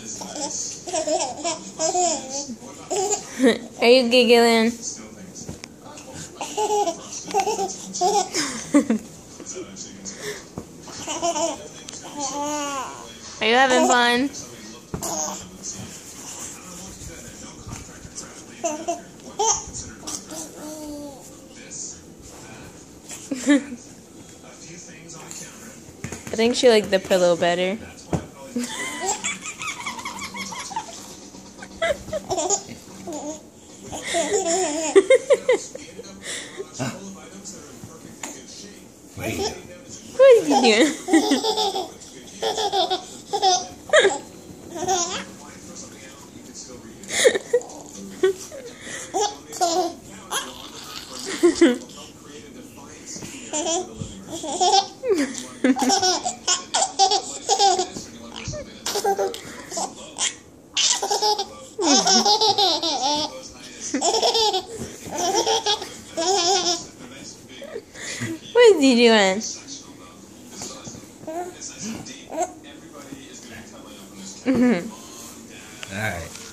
Are you giggling? Are you having fun? I think she liked the pillow better. Wait. What is he doing? What is he doing? All right.